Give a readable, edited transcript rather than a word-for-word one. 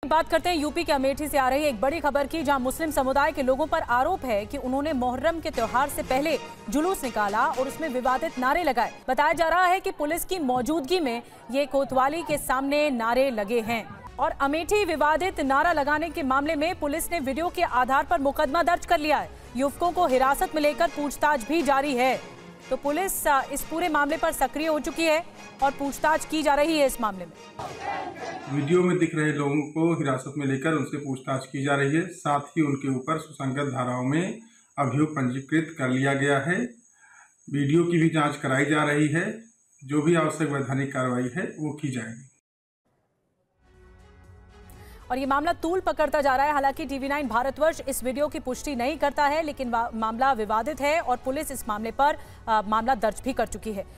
बात करते हैं यूपी के अमेठी से आ रही एक बड़ी खबर की, जहां मुस्लिम समुदाय के लोगों पर आरोप है कि उन्होंने मुहर्रम के त्योहार से पहले जुलूस निकाला और उसमें विवादित नारे लगाए। बताया जा रहा है कि पुलिस की मौजूदगी में ये कोतवाली के सामने नारे लगे हैं। और अमेठी विवादित नारा लगाने के मामले में पुलिस ने वीडियो के आधार पर मुकदमा दर्ज कर लिया है। युवकों को हिरासत में लेकर पूछताछ भी जारी है। तो पुलिस इस पूरे मामले पर सक्रिय हो चुकी है और पूछताछ की जा रही है। इस मामले में वीडियो में दिख रहे लोगों को हिरासत में लेकर उनसे पूछताछ की जा रही है। साथ ही उनके ऊपर सुसंगत धाराओं में अभियोग पंजीकृत कर लिया गया है। वीडियो की भी जांच कराई जा रही है। जो भी आवश्यक वैधानिक कार्रवाई है वो की जाएगी। और ये मामला तूल पकड़ता जा रहा है। हालांकि TV9 भारतवर्ष इस वीडियो की पुष्टि नहीं करता है, लेकिन मामला विवादित है और पुलिस इस मामले पर मामला दर्ज भी कर चुकी है।